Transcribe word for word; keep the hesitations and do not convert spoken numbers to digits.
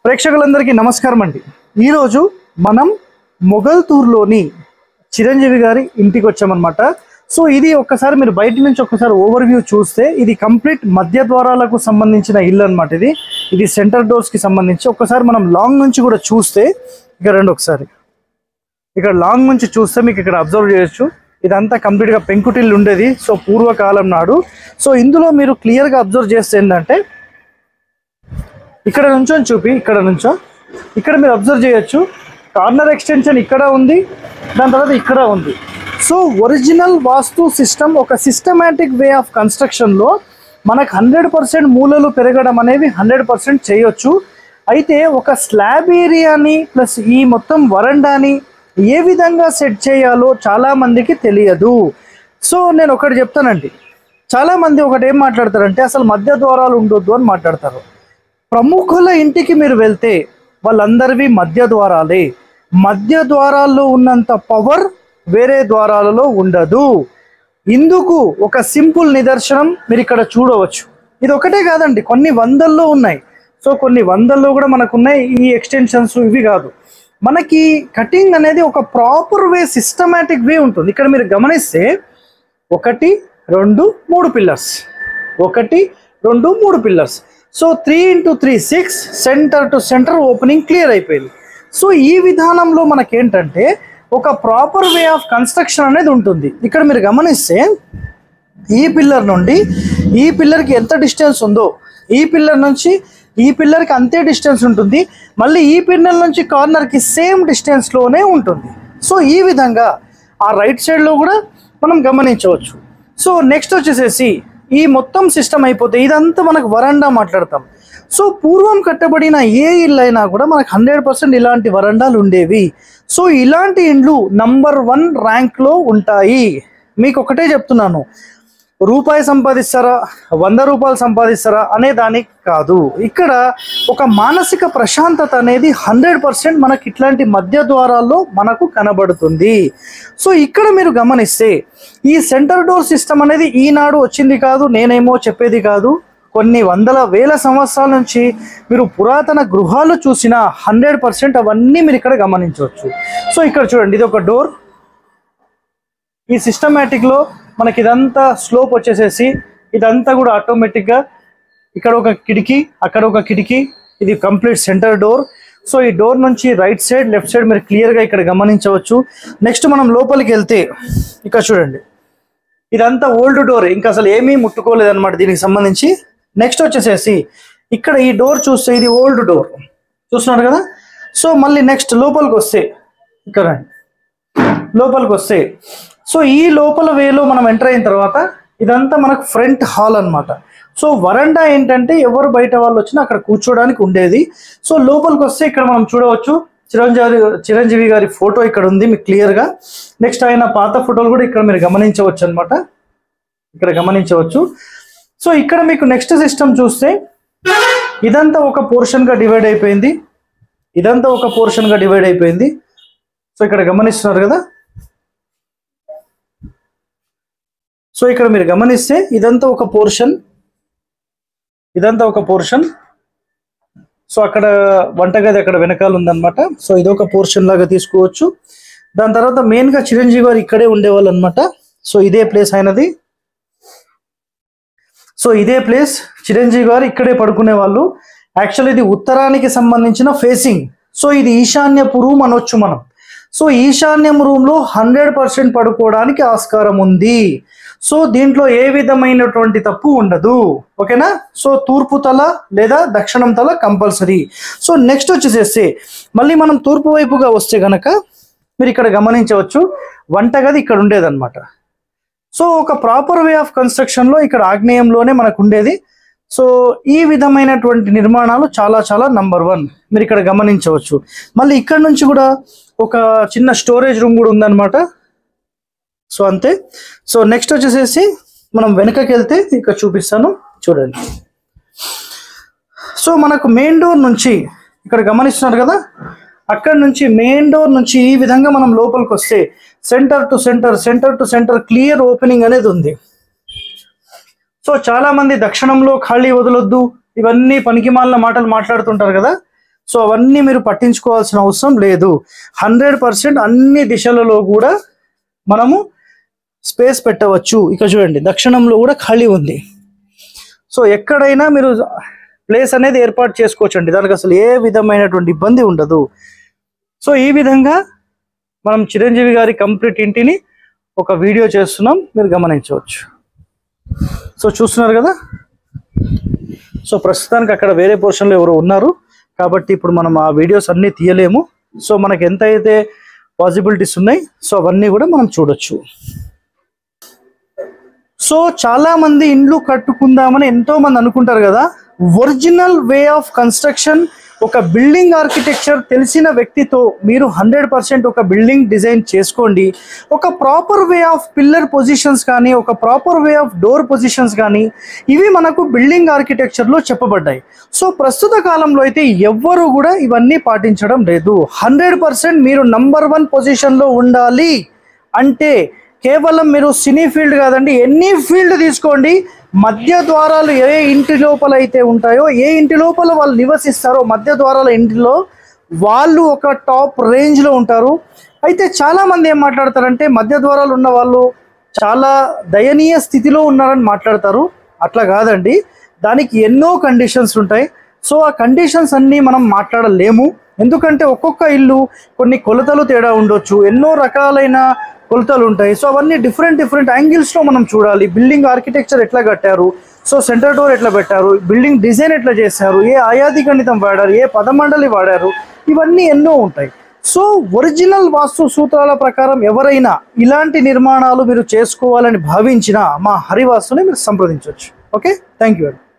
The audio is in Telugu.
ప్రేక్షకులందరికీ నమస్కారం అండి. ఈరోజు మనం మొగల్తూరులోని చిరంజీవి గారి ఇంటికి వచ్చామన్నమాట. సో ఇది ఒక్కసారి మీరు బయట నుంచి ఒక్కసారి ఓవర్ వ్యూ చూస్తే ఇది కంప్లీట్ మధ్య ద్వారాలకు సంబంధించిన ఇల్లు అనమాట. ఇది ఇది సెంటర్ డోర్స్కి సంబంధించి ఒక్కసారి మనం లాంగ్ నుంచి కూడా చూస్తే ఇక్కడ రండి ఒకసారి. ఇక్కడ లాంగ్ నుంచి చూస్తే మీకు ఇక్కడ అబ్జర్వ్ చేయొచ్చు. ఇదంతా కంప్లీట్గా పెంకుటిల్లు ఉండేది. సో పూర్వకాలం నాడు. సో ఇందులో మీరు క్లియర్గా అబ్జర్వ్ చేస్తే ఏంటంటే ఇక్కడ నుంచో చూపి ఇక్కడ నుంచో ఇక్కడ మీరు అబ్జర్వ్ చేయొచ్చు. కార్నర్ ఎక్స్టెన్షన్ ఇక్కడ ఉంది, దాని తర్వాత ఇక్కడ ఉంది. సో ఒరిజినల్ వాస్తు సిస్టమ్, ఒక సిస్టమేటిక్ వే ఆఫ్ కన్స్ట్రక్షన్లో మనకు హండ్రెడ్ పర్సెంట్ మూలలు పెరగడం అనేవి హండ్రెడ్ పర్సెంట్ చేయొచ్చు. అయితే ఒక స్లాబ్ ఏరియాని ప్లస్ ఈ మొత్తం వరండాని ఏ విధంగా సెట్ చేయాలో చాలామందికి తెలియదు. సో నేను ఒకటి చెప్తానండి. చాలామంది ఒకటి ఏం మాట్లాడతారంటే అసలు మధ్య ద్వారాలు ఉండొద్దు అని మాట్లాడతారు. ప్రముఖుల ఇంటికి మీరు వెళ్తే వాళ్ళందరివి మధ్య ద్వారాలే. మధ్య ద్వారాల్లో ఉన్నంత పవర్ వేరే ద్వారాలలో ఉండదు. ఇందుకు ఒక సింపుల్ నిదర్శనం మీరు ఇక్కడ చూడవచ్చు. ఇది ఒకటే కాదండి, కొన్ని వందల్లో ఉన్నాయి. సో కొన్ని వందల్లో కూడా మనకు ఉన్నాయి ఈ ఎక్స్టెన్షన్స్. ఇవి కాదు, మనకి కటింగ్ అనేది ఒక ప్రాపర్ వే, సిస్టమేటిక్ వే ఉంటుంది. ఇక్కడ మీరు గమనిస్తే ఒకటి రెండు మూడు పిల్లర్స్, ఒకటి రెండు మూడు pillars. So three into three six, centre to centre opening clear అయిపోయింది. సో ఈ విధానంలో మనకేంటంటే ఒక ప్రాపర్ వే ఆఫ్ కన్స్ట్రక్షన్ అనేది ఉంటుంది. ఇక్కడ మీరు గమనిస్తే ఈ పిల్లర్ నుండి ఈ పిల్లర్కి ఎంత డిస్టెన్స్ ఉందో ఈ పిల్లర్ నుంచి ఈ పిల్లర్కి అంతే డిస్టెన్స్ ఉంటుంది. మళ్ళీ ఈ పిల్లర్ నుంచి కార్నర్కి సేమ్ డిస్టెన్స్లోనే ఉంటుంది. సో ఈ విధంగా ఆ రైట్ సైడ్లో కూడా మనం గమనించవచ్చు. సో నెక్స్ట్ వచ్చేసేసి ఈ మొత్తం సిస్టమ్ అయిపోతే ఇదంతా మనకు వరండా మాట్లాడతాం. సో పూర్వం కట్టబడిన ఏ ఇల్లు అయినా కూడా మనకు హండ్రెడ్ పర్సెంట్ ఇలాంటి వరండాలు ఉండేవి. సో ఇలాంటి ఇండ్లు నంబర్ వన్ ర్యాంక్లో ఉంటాయి. మీకు ఒకటే చెప్తున్నాను, రూపాయి సంపాదిస్తారా వంద రూపాయలు సంపాదిస్తారా అనే దానికి కాదు. ఇక్కడ ఒక మానసిక ప్రశాంతత అనేది హండ్రెడ్ పర్సెంట్ మనకి ఇట్లాంటి మధ్య ద్వారాల్లో మనకు కనబడుతుంది. సో ఇక్కడ మీరు గమనిస్తే ఈ సెంటర్ డోర్ సిస్టమ్ అనేది ఈనాడు వచ్చింది కాదు, నేనేమో చెప్పేది కాదు. కొన్ని వందల వేల సంవత్సరాల నుంచి మీరు పురాతన గృహాలు చూసిన హండ్రెడ్ పర్సెంట్ అవన్నీ మీరు ఇక్కడ గమనించవచ్చు. సో ఇక్కడ చూడండి, ఇది ఒక డోర్. ఈ సిస్టమేటిక్లో మనకి ఇదంతా స్లోప్ వచ్చేసేసి ఇదంతా కూడా ఆటోమేటిక్గా ఇక్కడ ఒక కిటికీ, అక్కడ ఒక కిటికీ, ఇది కంప్లీట్ సెంటర్ డోర్. సో ఈ డోర్ నుంచి రైట్ సైడ్ లెఫ్ట్ సైడ్ మీరు క్లియర్గా ఇక్కడ గమనించవచ్చు. నెక్స్ట్ మనం లోపలికి వెళ్తే ఇక్కడ చూడండి, ఇదంతా ఓల్డ్ డోర్, ఇంకా అసలు ఏమీ ముట్టుకోలేదు అనమాట దీనికి సంబంధించి. నెక్స్ట్ వచ్చేసేసి ఇక్కడ ఈ డోర్ చూస్తే ఇది ఓల్డ్ డోర్ చూస్తున్నారు కదా. సో మళ్ళీ నెక్స్ట్ లోపలికి వస్తే ఇక్కడ లోపలికి వస్తే సో ఈ లోపల వేలో మనం ఎంటర్ అయిన తర్వాత ఇదంతా మనకు ఫ్రంట్ హాల్ అనమాట. సో వరండా ఏంటంటే ఎవరు బయట వాళ్ళు వచ్చినా అక్కడ కూర్చోడానికి ఉండేది. సో లోపలికి వస్తే ఇక్కడ మనం చూడవచ్చు చిరంజీవి చిరంజీవి గారి ఫోటో ఇక్కడ ఉంది మీకు క్లియర్గా. నెక్స్ట్ ఆయన పాత ఫోటోలు కూడా ఇక్కడ మీరు గమనించవచ్చు అనమాట, ఇక్కడ గమనించవచ్చు. సో ఇక్కడ మీకు నెక్స్ట్ సిస్టమ్ చూస్తే ఇదంతా ఒక పోర్షన్గా డివైడ్ అయిపోయింది, ఇదంతా ఒక పోర్షన్గా డివైడ్ అయిపోయింది. సో ఇక్కడ గమనిస్తున్నారు కదా. సో ఇక్కడ మీరు గమనిస్తే ఇదంతా ఒక పోర్షన్, ఇదంతా ఒక పోర్షన్. సో అక్కడ వంటగది అక్కడ వెనకాల ఉందన్నమాట. సో ఇదొక పోర్షన్ లాగా తీసుకోవచ్చు. దాని తర్వాత మెయిన్గా చిరంజీవి గారు ఇక్కడే ఉండేవాళ్ళు అనమాట. సో ఇదే ప్లేస్ అయినది. సో ఇదే ప్లేస్ చిరంజీవి గారు ఇక్కడే పడుకునే వాళ్ళు. యాక్చువల్లీ ఇది ఉత్తరానికి సంబంధించిన ఫేసింగ్. సో ఇది ఈశాన్యపు రూమ్ అనొచ్చు మనం. సో ఈశాన్యం రూమ్లో హండ్రెడ్ పర్సెంట్ పడుకోవడానికి ఆస్కారం ఉంది. సో దీంట్లో ఏ విధమైనటువంటి తప్పు ఉండదు, ఓకేనా. సో తూర్పు తల లేదా దక్షిణం తల కంపల్సరీ. సో నెక్స్ట్ వచ్చేసేసి మళ్ళీ మనం తూర్పు వైపుగా వస్తే గనక మీరు ఇక్కడ గమనించవచ్చు వంటగది ఇక్కడ ఉండేదన్నమాట. సో ఒక ప్రాపర్ వే ఆఫ్ కన్స్ట్రక్షన్లో ఇక్కడ ఆగ్నేయంలోనే మనకు ఉండేది. సో ఈ విధమైనటువంటి నిర్మాణాలు చాలా చాలా నంబర్ వన్ మీరు ఇక్కడ గమనించవచ్చు. మళ్ళీ ఇక్కడ నుంచి కూడా ఒక చిన్న స్టోరేజ్ రూమ్ కూడా ఉందన్నమాట. సో అంతే. సో నెక్స్ట్ వచ్చేసేసి మనం వెనకకి వెళ్తే ఇక్కడ చూపిస్తాను చూడండి. సో మనకు మెయిన్ డోర్ నుంచి ఇక్కడ గమనిస్తున్నారు కదా, అక్కడ నుంచి మెయిన్ డోర్ నుంచి ఈ విధంగా మనం లోపలికి వస్తే centre to centre centre to centre clear opening అనేది ఉంది. సో చాలా మంది దక్షిణంలో ఖాళీ వదలొద్దు ఇవన్నీ పనికిమాలిన మాటలు మాట్లాడుతుంటారు కదా. సో అవన్నీ మీరు పట్టించుకోవాల్సిన అవసరం లేదు. హండ్రెడ్ పర్సెంట్ అన్ని దిశలలో కూడా మనము స్పేస్ పెట్టవచ్చు. ఇక చూడండి దక్షిణంలో కూడా ఖాళీ ఉంది. సో ఎక్కడైనా మీరు ప్లేస్ అనేది ఏర్పాటు చేసుకోవచ్చు అండి, దానికి అసలు ఏ విధమైనటువంటి ఇబ్బంది ఉండదు. సో ఈ విధంగా మనం చిరంజీవి గారి కంప్లీట్ ఇంటిని ఒక వీడియో చేస్తున్నాం, మీరు గమనించవచ్చు. సో చూస్తున్నారు కదా. సో ప్రస్తుతానికి అక్కడ వేరే పోర్షన్లో ఎవరు ఉన్నారు కాబట్టి ఇప్పుడు మనం ఆ వీడియోస్ అన్నీ తీయలేము. సో మనకి ఎంత అయితే పాసిబిలిటీస్ ఉన్నాయి సో అవన్నీ కూడా మనం చూడొచ్చు. సో చాలా మంది ఇండ్లు కట్టుకుందామని ఎంతో మంది అనుకుంటారు కదా. ఒరిజినల్ వే ఆఫ్ కన్స్ట్రక్షన్, ఒక బిల్డింగ్ ఆర్కిటెక్చర్ తెలిసిన వ్యక్తితో మీరు హండ్రెడ్ పర్సెంట్ ఒక బిల్డింగ్ డిజైన్ చేసుకోండి. ఒక proper way of pillar positions కానీ, ఒక proper way of door positions కానీ, ఇవి మనకు బిల్డింగ్ ఆర్కిటెక్చర్లో చెప్పబడ్డాయి. సో ప్రస్తుత కాలంలో అయితే ఎవ్వరూ కూడా ఇవన్నీ పాటించడం లేదు. హండ్రెడ్ పర్సెంట్ మీరు నంబర్ వన్ పొజిషన్లో ఉండాలి అంటే కేవలం మీరు సినీ ఫీల్డ్ కాదండి, ఎన్ని ఫీల్డ్ తీసుకోండి, మధ్య ద్వారాలు ఏ ఇంటి లోపల అయితే ఉంటాయో, ఏ ఇంటి లోపల వాళ్ళు నివసిస్తారో మధ్య ద్వారాల ఇంటిలో వాళ్ళు ఒక టాప్ రేంజ్లో ఉంటారు. అయితే చాలామంది ఏం మాట్లాడతారంటే మధ్య ద్వారాలు ఉన్న వాళ్ళు చాలా దయనీయ స్థితిలో ఉన్నారని మాట్లాడతారు. అట్లా కాదండి, దానికి ఎన్నో కండిషన్స్ ఉంటాయి. సో ఆ కండిషన్స్ అన్నీ మనం మాట్లాడలేము, ఎందుకంటే ఒక్కొక్క ఇల్లు కొన్ని కొలతలు తేడా ఉండొచ్చు, ఎన్నో రకాలైన కొలతలు ఉంటాయి. సో అవన్నీ డిఫరెంట్ డిఫరెంట్ యాంగిల్స్లో మనం చూడాలి. బిల్డింగ్ ఆర్కిటెక్చర్ ఎట్లా కట్టారు, సో సెంటర్ డోర్ ఎట్లా పెట్టారు, బిల్డింగ్ డిజైన్ ఎట్లా చేశారు, ఏ ఆయాది గణితం వాడారు, ఏ పదమండలి వాడారు, ఇవన్నీ ఎన్నో ఉంటాయి. సో ఒరిజినల్ వాస్తు సూత్రాల ప్రకారం ఎవరైనా ఇలాంటి నిర్మాణాలు మీరు చేసుకోవాలని భావించినా మా హరివాస్తుని మీరు సంప్రదించవచ్చు. Okay, thank you.